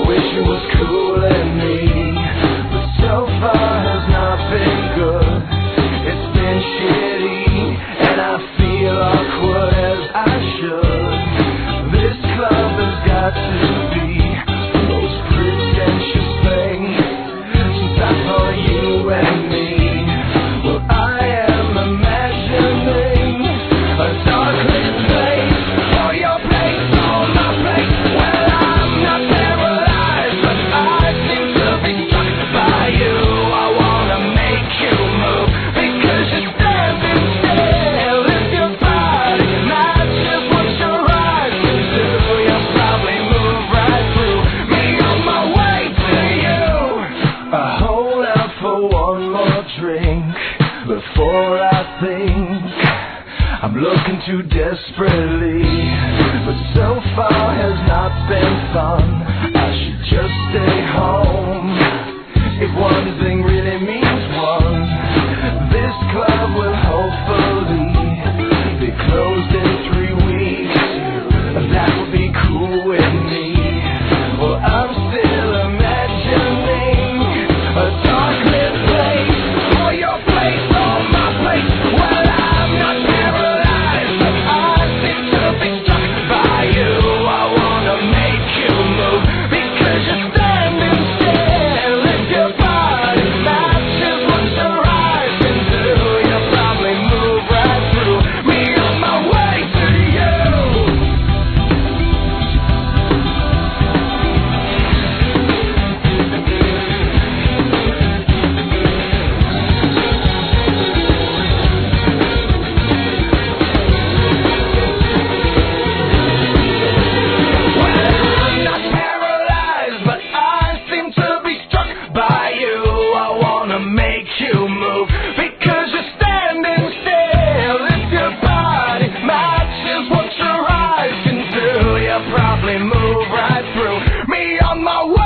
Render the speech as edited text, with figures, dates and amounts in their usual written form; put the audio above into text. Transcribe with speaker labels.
Speaker 1: wish it was cooling me, but so far has not been good. It's been shitty, and I feel awkward as I should. This club has got to be the most pretentious thing since I saw you and me. Well, I am imagining a darkly place for your place on my plate. Well, I'm not paralyzed, but I seem to be struck by you. I wanna make you move because you're standing still. If your body matches what your eyes can do, you'll probably move right through me on my way to you. I hold out for one more drink before I think I'm looking too desperately, but so far has not been fun. I should just stay home. If one thing really means one, this club will hopefully be closed in 3 weeks. That would be cool with me. Well, I'm still imagining a darklit place for your place on my plate. Well, I'm not paralyzed, but I seem to be struck by you. I wanna make you move because you're standing still. If your body matches what your eyes can do, you'll probably move right through me on my way to you. Well, I'm not paralyzed, but I seem to be struck by you. I wanna make you move because you're standing still. If your body matches what your eyes can do, you'll probably move right through me on my way.